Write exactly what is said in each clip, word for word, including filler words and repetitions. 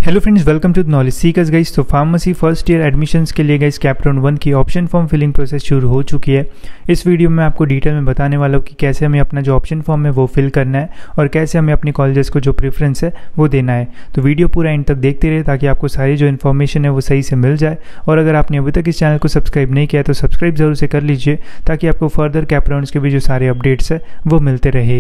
Hello friends, welcome to knowledge seekers guys. तो pharmacy first year admissions के लिए guys cap round one की option form filling process शुरू हो चुकी है। इस वीडियो में आपको डिटेल में बताने वाला हूँ कि कैसे हमें अपना जो ऑप्शन फॉर्म है वो फिल करना है और कैसे हमें अपनी कॉलेजेस को जो प्रेफरेंस है वो देना है। तो वीडियो पूरा एंड तक देखते रहे ताकि आपको सारी जो इन्फॉर्मेशन है वो सही से मिल जाए। और अगर आपने अभी तक इस चैनल को सब्सक्राइब नहीं किया तो सब्सक्राइब जरूर से कर लीजिए ताकि आपको फर्दर कैप राउंड्स के भी जो सारे अपडेट्स है वो मिलते रहे।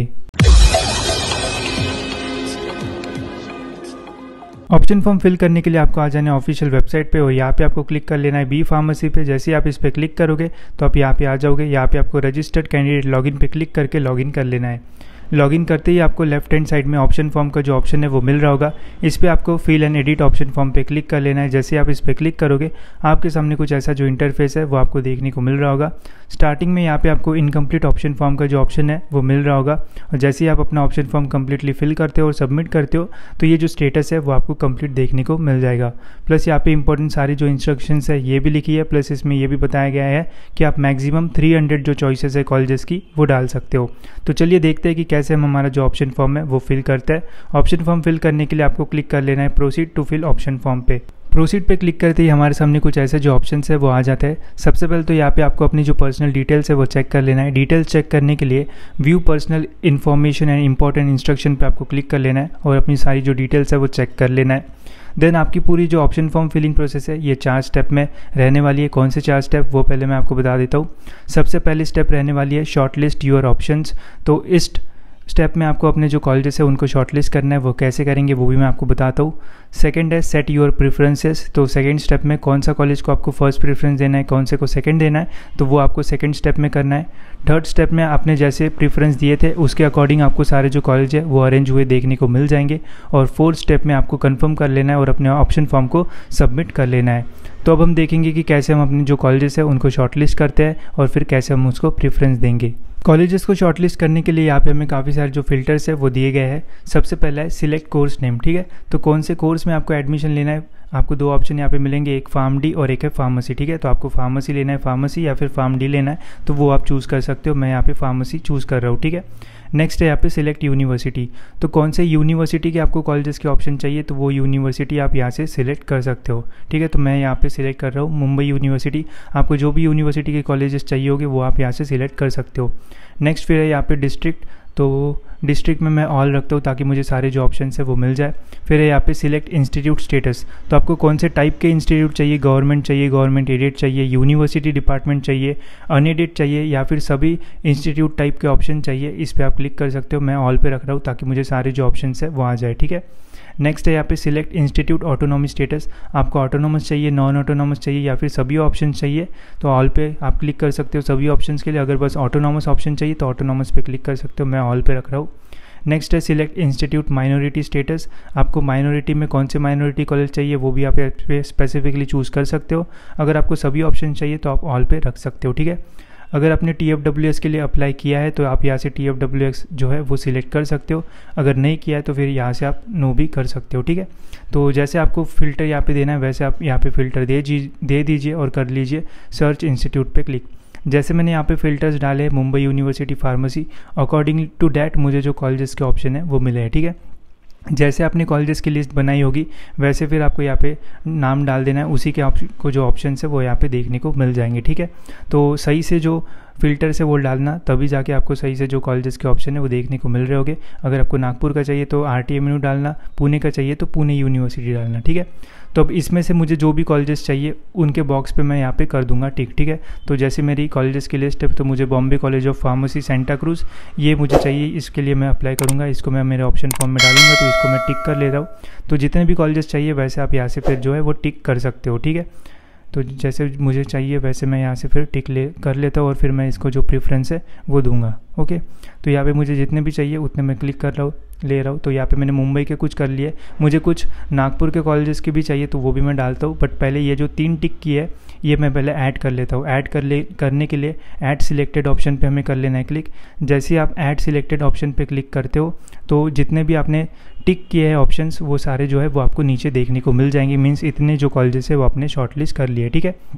ऑप्शन फॉर्म फिल करने के लिए आपको आ जाना है ऑफिशियल वेबसाइट पे और यहाँ पे आपको क्लिक कर लेना है बी फार्मेसी पे। जैसे आप इस पे क्लिक करोगे तो आप यहाँ पे आ जाओगे। यहाँ पे आपको रजिस्टर्ड कैंडिडेट लॉगिन पे क्लिक करके लॉगिन कर लेना है। लॉगिन करते ही आपको लेफ्ट हैंड साइड में ऑप्शन फॉर्म का जो ऑप्शन है वो मिल रहा होगा। इस पे आपको fill and edit option form पे क्लिक कर लेना है। जैसे आप इस पे क्लिक करोगे आपके सामने कुछ ऐसा जो इंटरफेस है वो आपको देखने को मिल रहा होगा। स्टार्टिंग में यहाँ पे आपको इनकम्प्लीट ऑप्शन फॉर्म का जो ऑप्शन है वो मिल रहा होगा और जैसे ही आप अपना ऑप्शन फॉर्म कम्प्लीटली फिल करते हो और सबमिट करते हो तो ये जो स्टेटस है वो आपको कंप्लीट देखने को मिल जाएगा। प्लस यहाँ पे इंपॉर्टेंट सारी जो इंस्ट्रक्शंस है ये भी लिखी है। प्लस इसमें ये भी बताया गया है कि आप मैक्सिमम थ्री हंड्रेड जो चॉइसेस है कॉलेजेस की वो डाल सकते हो। तो चलिए देखते हैं कि कैसे हम हमारा जो ऑप्शन फॉर्म है वो फिल करते हैं। ऑप्शन फॉर्म फिल करने के लिए आपको क्लिक कर लेना है proceed to fill option form पे। प्रोसीड पे क्लिक करते ही हमारे सामने कुछ ऐसे जो ऑप्शंस है वो आ जाते हैं। सबसे पहले तो यहाँ पे आपको अपनी जो पर्सनल डिटेल्स है वो चेक कर लेना है। डिटेल्स चेक करने के लिए view personal information and important instruction पे आपको क्लिक कर लेना है और अपनी सारी जो डिटेल्स है वो चेक कर लेना है। देन आपकी पूरी जो ऑप्शन फॉर्म फिलिंग प्रोसेस है ये चार स्टेप में रहने वाली है। कौन से चार स्टेप वो पहले मैं आपको बता देता हूँ। सबसे पहली स्टेप रहने वाली है शॉर्ट लिस्ट योर ऑप्शंस। तो इस स्टेप में आपको अपने जो कॉलेजेस है उनको शॉर्टलिस्ट करना है। वो कैसे करेंगे वो भी मैं आपको बताता हूँ। सेकंड है सेट योर प्रेफरेंसेस। तो सेकंड स्टेप में कौन सा कॉलेज को आपको फर्स्ट प्रेफरेंस देना है, कौन से को सेकंड देना है, तो वो आपको सेकंड स्टेप में करना है। थर्ड स्टेप में आपने जैसे प्रेफरेंस दिए थे उसके अकॉर्डिंग आपको सारे जो कॉलेज है वो अरेंज हुए देखने को मिल जाएंगे। और फोर्थ स्टेप में आपको कन्फर्म कर लेना है और अपने ऑप्शन फॉर्म को सबमिट कर लेना है। तो अब हम देखेंगे कि कैसे हम अपने जो कॉलेजेस है उनको शॉर्टलिस्ट करते हैं और फिर कैसे हम उसको प्रेफरेंस देंगे। कॉलेजेस को शॉर्टलिस्ट करने के लिए यहाँ पे हमें काफ़ी सारे जो फिल्टर्स है वो दिए गए हैं। सबसे पहला है सिलेक्ट कोर्स नेम। ठीक है, तो कौन से कोर्स में आपको एडमिशन लेना है, आपको दो ऑप्शन यहाँ पे मिलेंगे, एक फार्म डी और एक है फार्मेसी। ठीक है, तो आपको फार्मेसी लेना है फार्मेसी या फिर फार्म डी लेना है तो वो आप चूज़ कर सकते हो। मैं यहाँ पे फार्मेसी चूज़ कर रहा हूँ। ठीक है, नेक्स्ट है यहाँ पे सिलेक्ट यूनिवर्सिटी। तो कौन से यूनिवर्सिटी के आपको कॉलेजेस के ऑप्शन चाहिए तो वो यूनिवर्सिटी आप यहाँ से सिलेक्ट कर सकते हो। ठीक है, तो मैं यहाँ पे सिलेक्ट कर रहा हूँ मुंबई यूनिवर्सिटी। आपको जो भी यूनिवर्सिटी के कॉलेजेस चाहिए होंगे वो आप यहाँ से सिलेक्ट कर सकते हो। नेक्स्ट फिर है यहाँ पे डिस्ट्रिक्ट। तो डिस्ट्रिक्ट में मैं ऑल रखता हूँ ताकि मुझे सारे जो ऑप्शन है वो मिल जाए। फिर है यहाँ पे सिलेक्ट इंस्टीट्यूट स्टेटस। तो आपको कौन से टाइप के इंस्टीट्यूट चाहिए, गवर्नमेंट चाहिए, गवर्नमेंट एडेड चाहिए, यूनिवर्सिटी डिपार्टमेंट चाहिए, अनएडेड चाहिए या फिर सभी इंस्टीट्यूट टाइप के ऑप्शन चाहिए, इस पर आप क्लिक कर सकते हो। मैं ऑल पे रख रहा हूँ ताकि मुझे सारे जो ऑप्शन है वो आ जाए। ठीक है, नेक्स्ट है यहाँ पे सिलेक्ट इंस्टीट्यूट ऑटोनॉमी स्टेटस। आपको ऑटोनॉमस चाहिए, नॉन ऑटोनॉमस चाहिए या फिर सभी ऑप्शन चाहिए तो ऑल पे आप क्लिक कर सकते हो सभी ऑप्शंस के लिए। अगर बस ऑटोनॉमस ऑप्शन चाहिए तो ऑटोनॉमस पे क्लिक कर सकते हो। मैं ऑल पे रख रहा हूँ। नेक्स्ट है सिलेक्ट इंस्टीट्यूट माइनॉरिटी स्टेटस। आपको माइनॉरिटी में कौन से माइनॉरिटी कॉलेज चाहिए वो भी आप स्पेसिफिकली चूज़ कर सकते हो। अगर आपको सभी ऑप्शन चाहिए तो आप ऑल पे रख सकते हो। ठीक है, अगर आपने टी एफ डब्ल्यू एस के लिए अप्लाई किया है तो आप यहाँ से टी एफ डब्ल्यू एस जो है वो सिलेक्ट कर सकते हो। अगर नहीं किया है तो फिर यहाँ से आप नो भी कर सकते हो। ठीक है, तो जैसे आपको फ़िल्टर यहाँ पे देना है वैसे आप यहाँ पे फ़िल्टर दे दे दीजिए और कर लीजिए सर्च इंस्टीट्यूट पे क्लिक। जैसे मैंने यहाँ पे फ़िल्टर्स डाले Mumbai university pharmacy, according to that मुझे जो कॉलेजेस के ऑप्शन है वो मिले हैं। ठीक है, जैसे आपने कॉलेजेस की लिस्ट बनाई होगी वैसे फिर आपको यहाँ पे नाम डाल देना है, उसी के ऑप्शन को जो ऑप्शन है वो यहाँ पे देखने को मिल जाएंगे। ठीक है, तो सही से जो फ़िल्टर से वो डालना तभी जाके आपको सही से जो कॉलेजेस के ऑप्शन है वो देखने को मिल रहे होंगे। अगर आपको नागपुर का चाहिए तो आर टी एम यू डालना, पुणे का चाहिए तो पुणे यूनिवर्सिटी डालना। ठीक है, तो अब इसमें से मुझे जो भी कॉलेजेस चाहिए उनके बॉक्स पे मैं यहाँ पे कर दूंगा टिक। ठीक है, तो जैसे मेरी कॉलेजेस की लिस्ट है तो मुझे Bombay college of pharmacy Santa Cruz ये मुझे चाहिए, इसके लिए मैं अप्लाई करूँगा। इसको मैं मेरे ऑप्शन फॉर्म में डालूंगा तो इसको मैं टिक कर ले रहा हूँ। तो जितने भी कॉलेजेस चाहिए वैसे आप यहाँ से फिर जो है वो टिक कर सकते हो। ठीक है, तो जैसे मुझे चाहिए वैसे मैं यहाँ से फिर टिक ले कर लेता हूँ और फिर मैं इसको जो प्रेफरेंस है वो दूंगा। ओके, तो यहाँ पे मुझे जितने भी चाहिए उतने मैं क्लिक कर रहा हूँ ले रहा हूँ। तो यहाँ पे मैंने मुंबई के कुछ कर लिए, मुझे कुछ नागपुर के कॉलेजेस के भी चाहिए तो वो भी मैं डालता हूँ। बट पहले ये जो तीन टिक की है ये मैं पहले ऐड कर लेता हूँ। ऐड कर ले करने के लिए ऐड सिलेक्टेड ऑप्शन पे हमें कर लेना है क्लिक। जैसे ही आप ऐड सिलेक्टेड ऑप्शन पे क्लिक करते हो तो जितने भी आपने टिक किए हैं ऑप्शंस वो सारे जो है वो आपको नीचे देखने को मिल जाएंगे। मीन्स इतने जो कॉलेजेस है वो आपने शॉर्टलिस्ट कर लिए। ठीक है,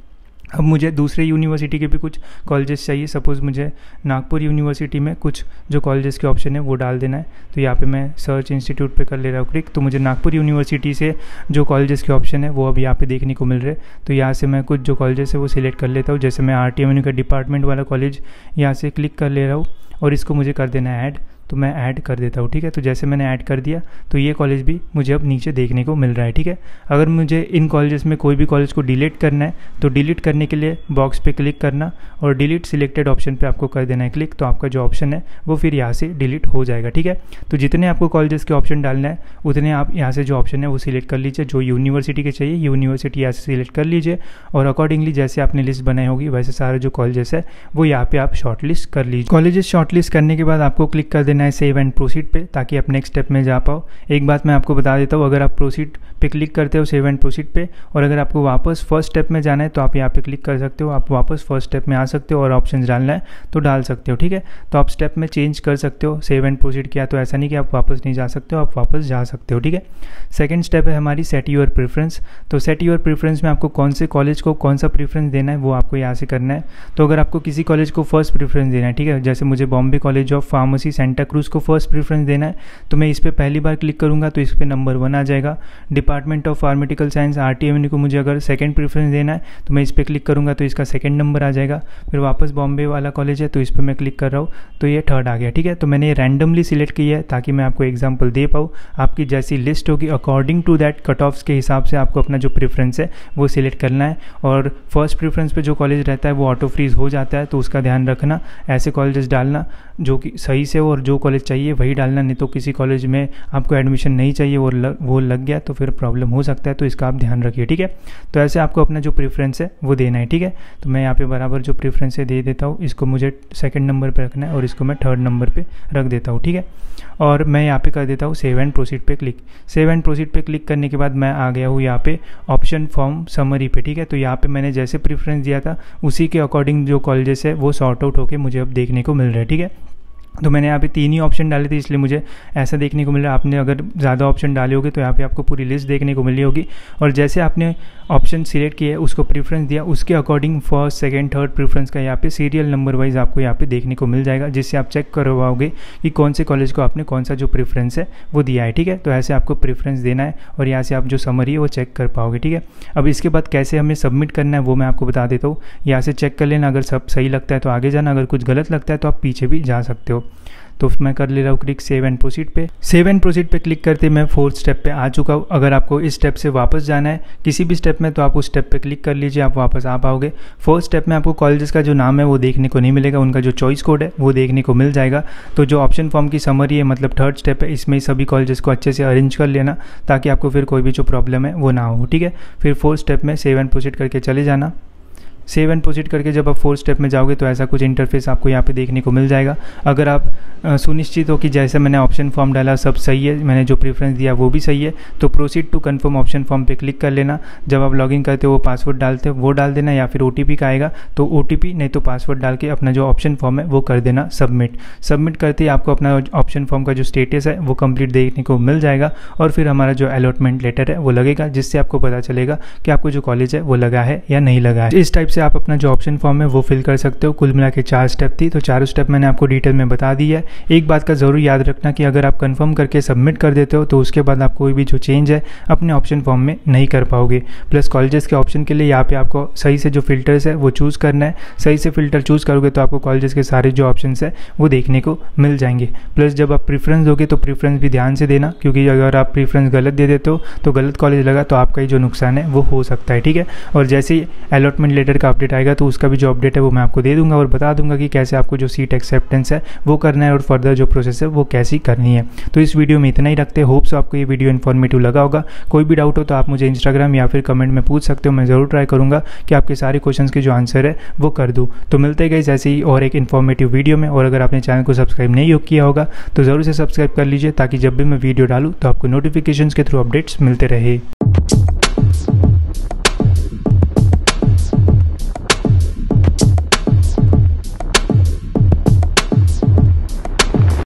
अब मुझे दूसरे यूनिवर्सिटी के भी कुछ कॉलेजेस चाहिए। सपोज़ मुझे नागपुर यूनिवर्सिटी में कुछ जो कॉलेजेस के ऑप्शन है वो डाल देना है। तो यहाँ पे मैं सर्च इंस्टीट्यूट पे कर ले रहा हूँ क्लिक। तो मुझे नागपुर यूनिवर्सिटी से जो कॉलेजेस के ऑप्शन है वो अब यहाँ पे देखने को मिल रहे हैं। तो यहाँ से मैं कुछ जो कॉलेजेस है वो सिलेक्ट कर लेता हूँ। जैसे मैं आर टी एम यू का डिपार्टमेंट वाला कॉलेज यहाँ से क्लिक कर ले रहा हूँ और इसको मुझे कर देना है ऐड। तो मैं ऐड कर देता हूँ, ठीक है। तो जैसे मैंने ऐड कर दिया तो ये कॉलेज भी मुझे अब नीचे देखने को मिल रहा है, ठीक है। अगर मुझे इन कॉलेजेस में कोई भी कॉलेज को डिलीट करना है तो डिलीट करने के लिए बॉक्स पे क्लिक करना और डिलीट सिलेक्टेड ऑप्शन पे आपको कर देना है क्लिक। तो आपका जो ऑप्शन है वो फिर यहाँ से डिलीट हो जाएगा, ठीक है। तो जितने आपको कॉलेजेस के ऑप्शन डालना है उतने आप यहाँ से जो ऑप्शन है वो सिलेक्ट कर लीजिए। जो यूनिवर्सिटी के चाहिए यूनिवर्सिटी यहाँ से सिलेक्ट कर लीजिए और अकॉर्डिंगली जैसे आपने लिस्ट बनाई होगी वैसे सारे जो कॉलेजेस है वो यहाँ पे आप शॉर्ट लिस्ट कर लीजिए। कॉलेजेस शॉर्ट लिस्ट करने के बाद आपको क्लिक कर देना है सेव एंड प्रोसीड पे, ताकि आप नेक्स्ट स्टेप में जा पाओ। एक बात मैं आपको बता देता हूँ, अगर आप प्रोसीड पे क्लिक करते हो सेव एंड प्रोसीड पे और अगर आपको वापस फर्स्ट स्टेप में जाना है तो आप यहाँ पे क्लिक कर सकते हो। आप वापस फर्स्ट स्टेप में आ सकते हो और ऑप्शंस डालना है तो डाल सकते हो, ठीक है। तो आप स्टेप में चेंज कर सकते हो। सेव एंड प्रोसीड किया तो ऐसा नहीं कि आप वापस नहीं जा सकते हो, आप वापस जा सकते हो, ठीक है। सेकेंड स्टेप है हमारी सेट योर प्रेफरेंस। तो सेट योर प्रेफरेंस में आपको कौन से कॉलेज को कौन सा प्रेफरेंस देना है वो आपको यहाँ से करना है। तो अगर आपको किसी कॉलेज को फर्स्ट प्रेफरेंस देना है, ठीक है, जैसे मुझे Bombay college of pharmacy Santa Cruz को फर्स्ट प्रेफरेंस देना है तो मैं इस पर पहली बार क्लिक करूंगा तो इस पर नंबर वन आ जाएगा। Department of pharmaceutical science R T M U को मुझे अगर सेकंड प्रेफरेंस देना है तो मैं इस पर क्लिक करूंगा तो इसका सेकंड नंबर आ जाएगा। फिर वापस बॉम्बे वाला कॉलेज है तो इस पर मैं क्लिक कर रहा हूँ तो ये थर्ड आ गया, ठीक है। तो मैंने रैंडमली सिलेक्ट किया है ताकि मैं आपको एग्जाम्पल दे पाऊँ। आपकी जैसी लिस्ट होगी according to that cut offs के हिसाब से आपको अपना जो प्रेफरेंस है वो सिलेक्ट करना है। और फर्स्ट प्रेफरेंस पे जो कॉलेज रहता है वो ऑटो फ्रीज हो जाता है तो उसका ध्यान रखना। ऐसे कॉलेजेस डालना जो कि सही से हो और जो कॉलेज चाहिए वही डालना, नहीं तो किसी कॉलेज में आपको एडमिशन नहीं चाहिए और लग, वो लग गया तो फिर प्रॉब्लम हो सकता है। तो इसका आप ध्यान रखिए, ठीक है। तो ऐसे आपको अपना जो प्रेफरेंस है वो देना है, ठीक है। तो मैं यहाँ पे बराबर जो प्रेफरेंस है दे देता हूँ। इसको मुझे सेकंड नंबर पे रखना है और इसको मैं थर्ड नंबर पे रख देता हूँ, ठीक है। और मैं यहाँ पे कर देता हूँ सेव एंड प्रोसीड पे क्लिक। सेव एंड प्रोसीड पे क्लिक करने के बाद मैं आ गया हूँ यहाँ पे ऑप्शन फॉर्म समरी पे, ठीक है। तो यहाँ पे मैंने जैसे प्रेफरेंस दिया था उसी के अकॉर्डिंग जो कॉलेजेस है वो सॉर्ट आउट होकर मुझे अब देखने को मिल रहा है, ठीक है। तो मैंने यहाँ पे तीन ही ऑप्शन डाले थे इसलिए मुझे ऐसा देखने को मिल रहा है। आपने अगर ज़्यादा ऑप्शन डाले होगे तो यहाँ पे आपको पूरी लिस्ट देखने को मिली होगी और जैसे आपने ऑप्शन सिलेक्ट किया है उसको प्रेफरेंस दिया उसके according first second third preference का यहाँ पे सीरियल नंबर वाइज आपको यहाँ पे देखने को मिल जाएगा, जिससे आप चेक करवाओगे कि कौन से कॉलेज को आपने कौन सा जो प्रेफरेंस है वो दिया है, ठीक है। तो ऐसे आपको प्रेफरेंस देना है और यहाँ से आप जो समरी है वो चेक कर पाओगे, ठीक है। अब इसके बाद कैसे हमें सबमिट करना है वो मैं आपको बता देता हूँ। यहाँ से चेक कर लेना, अगर सब सही लगता है तो आगे जाना, अगर कुछ गलत लगता है तो आप पीछे भी जा सकते हो। तो मैं कर ले रहा हूँ क्लिक सेव एंड प्रोसीड पे। सेव एंड प्रोसीड पे क्लिक करते मैं फोर्थ स्टेप पे आ चुका हूँ। अगर आपको इस स्टेप से वापस जाना है किसी भी स्टेप में तो आप उस स्टेप पे क्लिक कर लीजिए, आप वापस आ पाओगे। फोर्थ स्टेप में आपको कॉलेजेस का जो नाम है वो देखने को नहीं मिलेगा, उनका जो चॉइस कोड है वो देखने को मिल जाएगा। तो जो ऑप्शन फॉर्म की समरी है मतलब थर्ड स्टेप है, इसमें सभी कॉलेजेस को अच्छे से अरेंज कर लेना ताकि आपको फिर कोई भी जो प्रॉब्लम है वो ना हो, ठीक है। फिर फोर्थ स्टेप में सेव एंड प्रोसीड करके चले जाना। सेव एंड प्रोसीड करके जब आप फोर्थ स्टेप में जाओगे तो ऐसा कुछ इंटरफेस आपको यहाँ पे देखने को मिल जाएगा। अगर आप सुनिश्चित हो कि जैसे मैंने ऑप्शन फॉर्म डाला सब सही है, मैंने जो प्रेफरेंस दिया वो भी सही है, तो proceed to confirm option form पे क्लिक कर लेना। जब आप लॉगिन करते हो वो पासवर्ड डालते हो वो डाल देना या फिर ओटीपी का आएगा तो ओटीपी नहीं तो पासवर्ड डाल के अपना जो ऑप्शन फॉर्म है वो कर देना सबमिट। सबमिट करते ही आपको अपना ऑप्शन फॉर्म का जो स्टेटस है वो कंप्लीट देखने को मिल जाएगा और फिर हमारा जो अलॉटमेंट लेटर है वो लगेगा, जिससे आपको पता चलेगा कि आपको जो कॉलेज है वो लगा है या नहीं लगा है। इस टाइप से आप अपना जो ऑप्शन फॉर्म है वो फिल कर सकते हो। कुल मिला के चार स्टेप थी, तो चारों स्टेप मैंने आपको डिटेल में बता दी है। एक बात का जरूर याद रखना कि अगर आप कंफर्म करके सबमिट कर देते हो तो उसके बाद आप कोई भी जो चेंज है अपने ऑप्शन फॉर्म में नहीं कर पाओगे। प्लस कॉलेजेस के ऑप्शन के लिए यहाँ पे आपको सही से जो फिल्टर्स है वो चूज़ करना है। सही से फिल्टर चूज़ करोगे तो आपको कॉलेजेस के सारे जो ऑप्शन है वो देखने को मिल जाएंगे। प्लस जब आप प्रेफरेंस दोगे तो प्रेफरेंस भी ध्यान से देना, क्योंकि अगर आप प्रेफरेंस गलत दे देते हो तो गलत कॉलेज लगा तो आपका ही जो नुकसान है वो हो सकता है, ठीक है। और जैसे ही अलॉटमेंट लेटर का अपडेट आएगा तो उसका भी जो अपडेट है वो मैं आपको दे दूंगा और बता दूंगा कि कैसे आपको जो सीट एक्सेप्टेंस है वो करना है और फर्दर जो प्रोसेस है वो कैसी करनी है। तो इस वीडियो में इतना ही रखते हैं। होप सो आपको ये वीडियो इन्फॉर्मेटिव लगा होगा। कोई भी डाउट हो तो आप मुझे इंस्टाग्राम या फिर कमेंट में पूछ सकते हो, मैं ज़रूर ट्राई करूंगा कि आपके सारे क्वेश्चंस के जो आंसर है वो कर दूँ। तो मिलते हैं गाइस ऐसे ही और एक इन्फॉर्मेटिव वीडियो में। और अगर आपने चैनल को सब्सक्राइब नहीं किया होगा तो ज़रूर से सब्सक्राइब कर लीजिए ताकि जब भी मैं वीडियो डालूँ तो आपको नोटिफिकेशन के थ्रू अपडेट्स मिलते रहे।